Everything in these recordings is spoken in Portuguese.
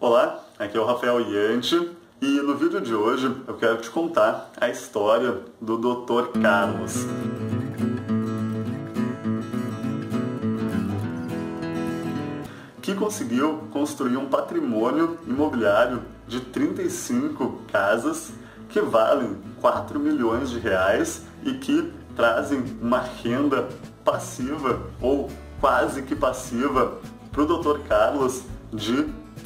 Olá, aqui é o Rafael Yanti e no vídeo de hoje eu quero te contar a história do Dr. Carlos. Que conseguiu construir um patrimônio imobiliário de 35 casas que valem 4 milhões de reais e que trazem uma renda passiva ou quase que passiva para o Dr. Carlos de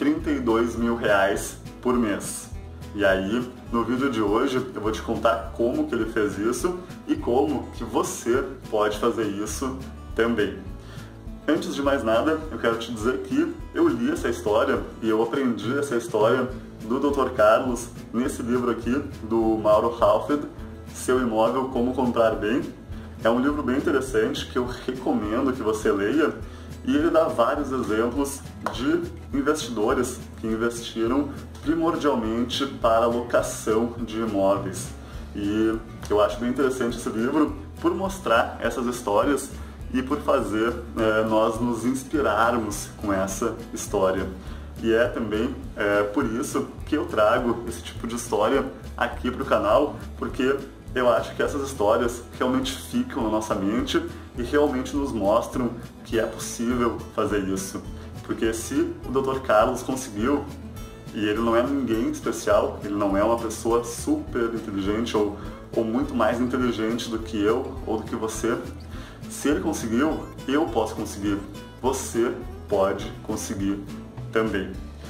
32 mil reais por mês. E aí, no vídeo de hoje, eu vou te contar como que ele fez isso e como que você pode fazer isso também. Antes de mais nada, eu quero te dizer que eu li essa história e eu aprendi essa história do Dr. Carlos nesse livro aqui, do Mauro Halfed, Seu Imóvel, Como Comprar Bem. É um livro bem interessante que eu recomendo que você leia e ele dá vários exemplos de investidores que investiram primordialmente para a locação de imóveis. E eu acho bem interessante esse livro por mostrar essas histórias e por fazer nós nos inspirarmos com essa história. E é também por isso que eu trago esse tipo de história aqui para o canal, porque eu acho que essas histórias realmente ficam na nossa mente e realmente nos mostram que é possível fazer isso. Porque se o Dr. Carlos conseguiu, e ele não é ninguém especial, ele não é uma pessoa super inteligente ou muito mais inteligente do que eu ou do que você, se ele conseguiu, eu posso conseguir, você pode conseguir também.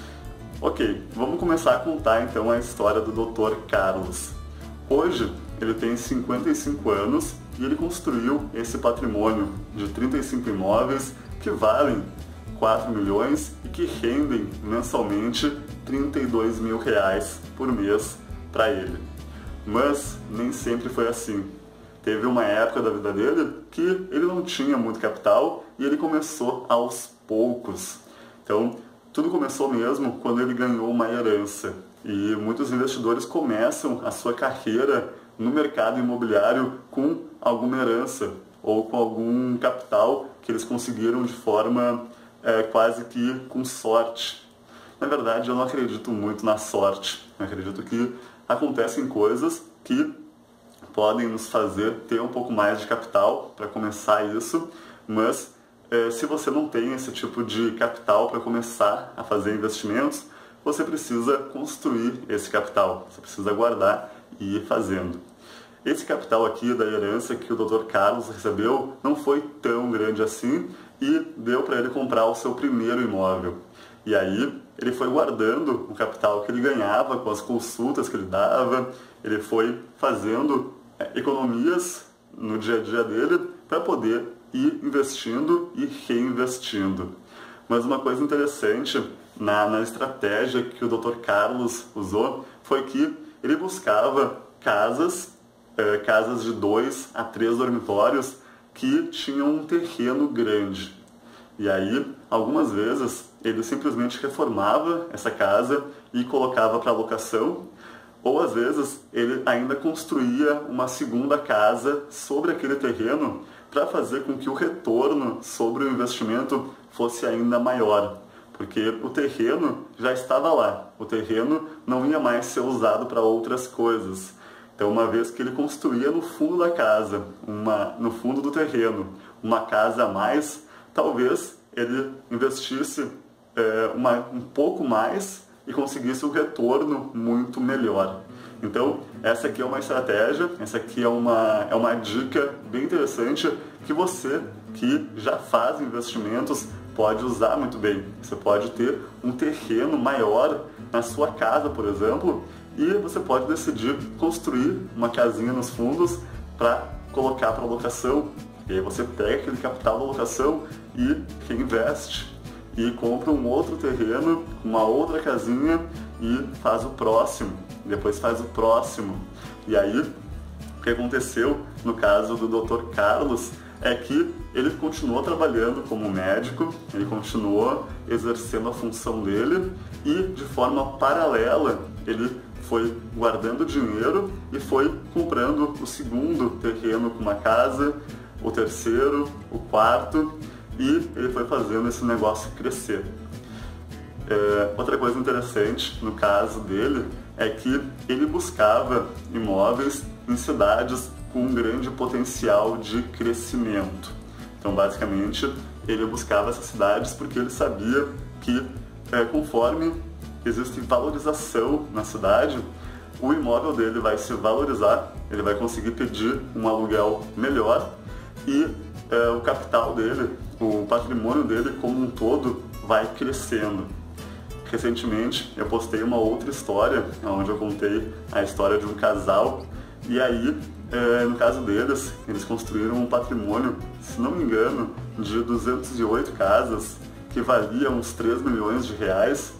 Ok, vamos começar a contar então a história do Dr. Carlos. Hoje ele tem 55 anos e ele construiu esse patrimônio de 35 imóveis que valem 4 milhões e que rendem mensalmente 32 mil reais por mês para ele. Mas nem sempre foi assim. Teve uma época da vida dele que ele não tinha muito capital e ele começou aos poucos. Então, tudo começou mesmo quando ele ganhou uma herança. E muitos investidores começam a sua carreira no mercado imobiliário com alguma herança ou com algum capital que eles conseguiram de forma quase que com sorte. Na verdade, eu não acredito muito na sorte. Eu acredito que acontecem coisas que podem nos fazer ter um pouco mais de capital para começar isso, mas se você não tem esse tipo de capital para começar a fazer investimentos, você precisa construir esse capital, você precisa guardar e ir fazendo. Esse capital aqui da herança que o Dr. Carlos recebeu não foi tão grande assim e deu para ele comprar o seu primeiro imóvel. E aí ele foi guardando o capital que ele ganhava com as consultas que ele dava, ele foi fazendo economias no dia a dia dele para poder ir investindo e reinvestindo. Mas uma coisa interessante na estratégia que o Dr. Carlos usou foi que ele buscava casas de 2 a 3 dormitórios que tinham um terreno grande. E aí, algumas vezes, ele simplesmente reformava essa casa e colocava para locação, ou às vezes ele ainda construía uma segunda casa sobre aquele terreno para fazer com que o retorno sobre o investimento fosse ainda maior. Porque o terreno já estava lá, o terreno não ia mais ser usado para outras coisas. Então, uma vez que ele construía no fundo da casa, no fundo do terreno, uma casa a mais, talvez ele investisse um pouco mais e conseguisse um retorno muito melhor. Então, essa aqui é uma estratégia, essa aqui é uma dica bem interessante que você que já faz investimentos pode usar muito bem. Você pode ter um terreno maior na sua casa, por exemplo, e você pode decidir construir uma casinha nos fundos para colocar para locação. E aí você pega aquele capital da locação e reinveste. E compra um outro terreno, uma outra casinha e faz o próximo. Depois faz o próximo. E aí, o que aconteceu no caso do Dr. Carlos é que ele continuou trabalhando como médico, ele continuou exercendo a função dele e, de forma paralela, ele foi guardando dinheiro e foi comprando o segundo terreno com uma casa, o terceiro, o quarto, e ele foi fazendo esse negócio crescer. Outra coisa interessante no caso dele é que ele buscava imóveis em cidades com um grande potencial de crescimento. Então, basicamente, ele buscava essas cidades porque ele sabia que, conforme existe valorização na cidade, o imóvel dele vai se valorizar, ele vai conseguir pedir um aluguel melhor e o capital dele, o patrimônio dele como um todo vai crescendo. Recentemente eu postei uma outra história, onde eu contei a história de um casal, e aí, no caso deles, eles construíram um patrimônio, se não me engano, de 208 casas, que valia uns 3 milhões de reais.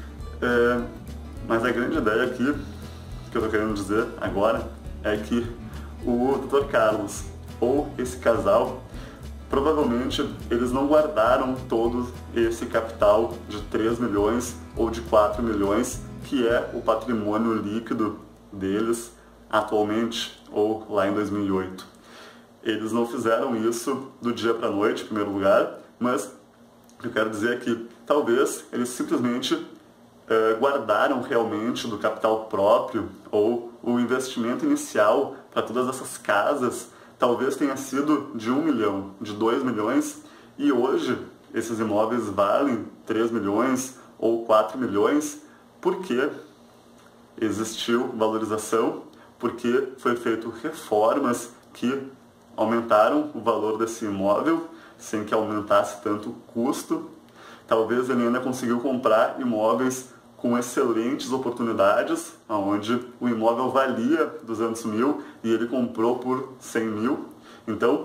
Mas a grande ideia aqui, que eu estou querendo dizer agora, é que o Dr. Carlos ou esse casal, provavelmente eles não guardaram todo esse capital de 3 milhões ou de 4 milhões, que é o patrimônio líquido deles atualmente ou lá em 2008. Eles não fizeram isso do dia para a noite, em primeiro lugar, mas o que eu quero dizer é que talvez eles simplesmente guardaram realmente do capital próprio, ou o investimento inicial para todas essas casas talvez tenha sido de 1 milhão, de 2 milhões, e hoje esses imóveis valem 3 milhões ou 4 milhões porque existiu valorização, porque foi feito reformas que aumentaram o valor desse imóvel sem que aumentasse tanto o custo. Talvez ele ainda conseguiu comprar imóveis com excelentes oportunidades, onde o imóvel valia 200 mil e ele comprou por 100 mil. Então,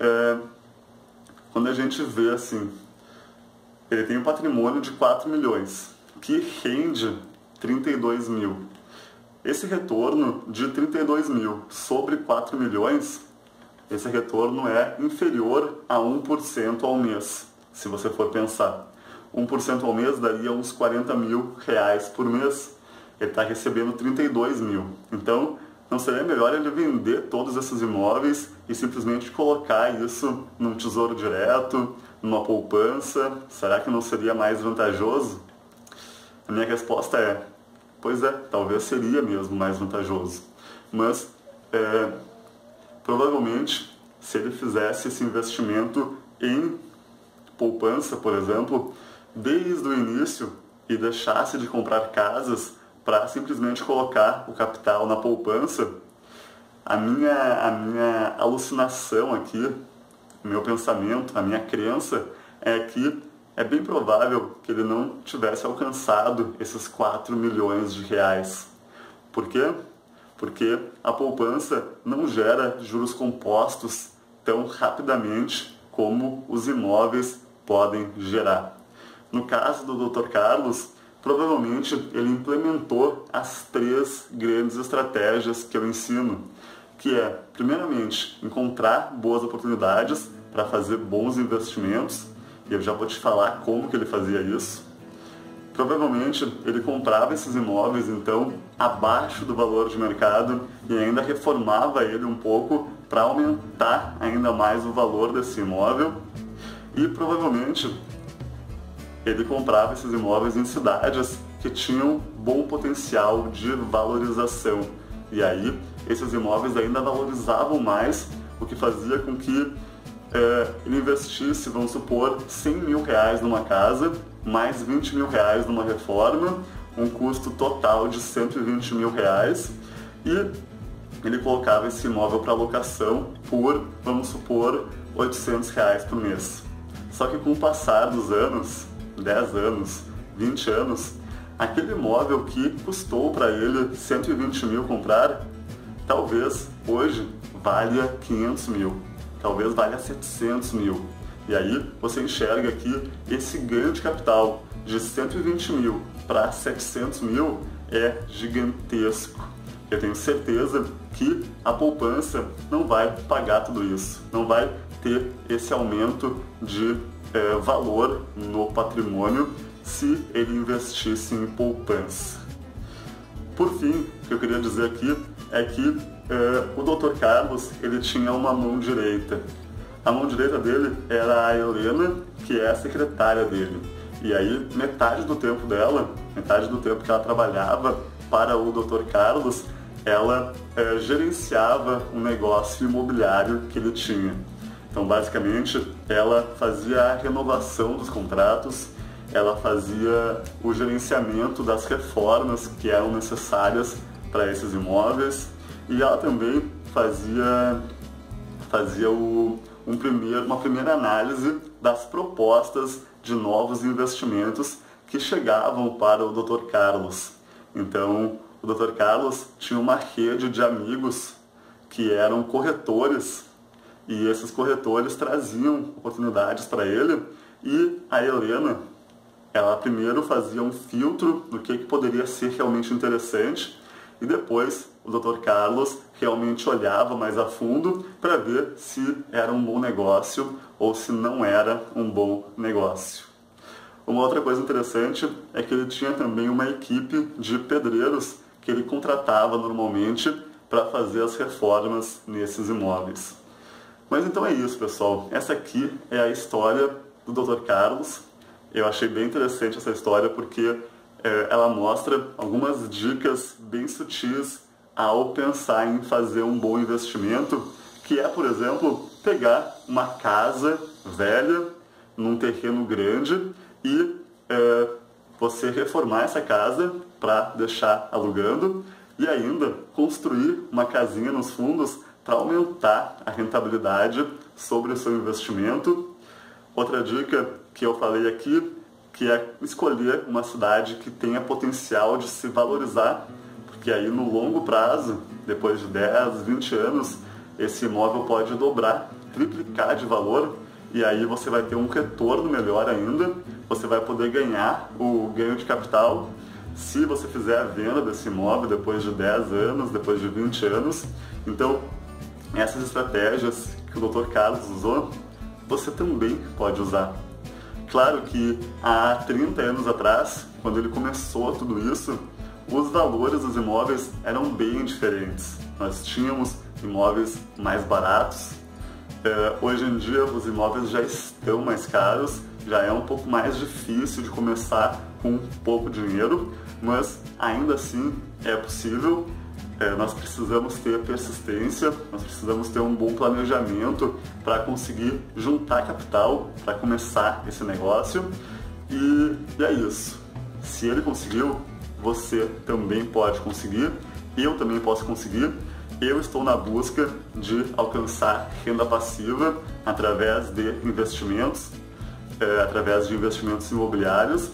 quando a gente vê assim, ele tem um patrimônio de 4 milhões, que rende 32 mil. Esse retorno de 32 mil sobre 4 milhões, esse retorno é inferior a 1% ao mês, se você for pensar. 1% ao mês daria uns 40 mil reais por mês. Ele está recebendo 32 mil. Então, não seria melhor ele vender todos esses imóveis e simplesmente colocar isso num tesouro direto, numa poupança? Será que não seria mais vantajoso? A minha resposta é, pois é, talvez seria mesmo mais vantajoso. Mas, provavelmente, se ele fizesse esse investimento em poupança, por exemplo, desde o início e deixasse de comprar casas para simplesmente colocar o capital na poupança, a minha alucinação aqui, o meu pensamento, a minha crença é que é bem provável que ele não tivesse alcançado esses 4 milhões de reais. Por quê? Porque a poupança não gera juros compostos tão rapidamente como os imóveis podem gerar. No caso do Dr. Carlos, provavelmente ele implementou as 3 grandes estratégias que eu ensino, que é, primeiramente, encontrar boas oportunidades para fazer bons investimentos, e eu já vou te falar como que ele fazia isso. Provavelmente ele comprava esses imóveis, então, abaixo do valor de mercado e ainda reformava ele um pouco para aumentar ainda mais o valor desse imóvel, e provavelmente ele comprava esses imóveis em cidades que tinham bom potencial de valorização. E aí, esses imóveis ainda valorizavam mais, o que fazia com que ele investisse, vamos supor, 100 mil reais numa casa, mais 20 mil reais numa reforma, um custo total de 120 mil reais, e ele colocava esse imóvel para locação por, vamos supor, 800 reais por mês. Só que com o passar dos anos, 10 anos, 20 anos, aquele imóvel que custou para ele 120 mil comprar, talvez hoje valha 500 mil, talvez valha 700 mil. E aí você enxerga que esse ganho de capital de 120 mil para 700 mil é gigantesco. Eu tenho certeza que a poupança não vai pagar tudo isso, não vai ter esse aumento de valor no patrimônio se ele investisse em poupança. Por fim, o que eu queria dizer aqui é que o Dr. Carlos ele tinha uma mão direita. A mão direita dele era a Helena, que é a secretária dele. E aí metade do tempo dela, metade do tempo que ela trabalhava para o Dr. Carlos, ela gerenciava um negócio imobiliário que ele tinha. Então, basicamente, ela fazia a renovação dos contratos, ela fazia o gerenciamento das reformas que eram necessárias para esses imóveis e ela também fazia uma primeira análise das propostas de novos investimentos que chegavam para o Dr. Carlos. Então, o Dr. Carlos tinha uma rede de amigos que eram corretores e esses corretores traziam oportunidades para ele e a Helena, ela primeiro fazia um filtro do que poderia ser realmente interessante e depois o Dr. Carlos realmente olhava mais a fundo para ver se era um bom negócio ou se não era um bom negócio. Uma outra coisa interessante é que ele tinha também uma equipe de pedreiros que ele contratava normalmente para fazer as reformas nesses imóveis. Mas então é isso, pessoal. Essa aqui é a história do Dr. Carlos. Eu achei bem interessante essa história porque ela mostra algumas dicas bem sutis ao pensar em fazer um bom investimento, que é, por exemplo, pegar uma casa velha num terreno grande e você reformar essa casa para deixar alugando e ainda construir uma casinha nos fundos para aumentar a rentabilidade sobre o seu investimento. Outra dica que eu falei aqui, que é escolher uma cidade que tenha potencial de se valorizar, porque aí no longo prazo, depois de 10, 20 anos, esse imóvel pode dobrar, triplicar de valor, e aí você vai ter um retorno melhor ainda, você vai poder ganhar o ganho de capital se você fizer a venda desse imóvel depois de 10 anos, depois de 20 anos. Então, essas estratégias que o Dr. Carlos usou, você também pode usar. Claro que há 30 anos atrás, quando ele começou tudo isso, os valores dos imóveis eram bem diferentes. Nós tínhamos imóveis mais baratos. Hoje em dia os imóveis já estão mais caros, já é um pouco mais difícil de começar com pouco dinheiro, mas ainda assim é possível. Nós precisamos ter persistência, nós precisamos ter um bom planejamento para conseguir juntar capital para começar esse negócio. E é isso. Se ele conseguiu, você também pode conseguir, eu também posso conseguir. Eu estou na busca de alcançar renda passiva através de investimentos, através de investimentos imobiliários.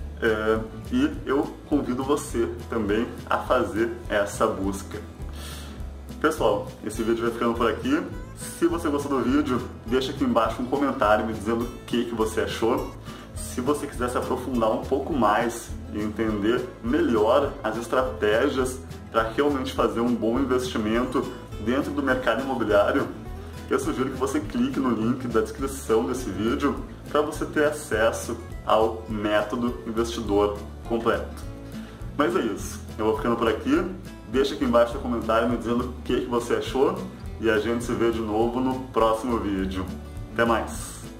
E eu convido você também a fazer essa busca. Pessoal, esse vídeo vai ficando por aqui. Se você gostou do vídeo, deixa aqui embaixo um comentário me dizendo o que você achou. Se você quiser se aprofundar um pouco mais e entender melhor as estratégias para realmente fazer um bom investimento dentro do mercado imobiliário, eu sugiro que você clique no link da descrição desse vídeo para você ter acesso ao método investidor completo. Mas é isso, eu vou ficando por aqui. Deixa aqui embaixo no comentário me dizendo o que você achou e a gente se vê de novo no próximo vídeo. Até mais!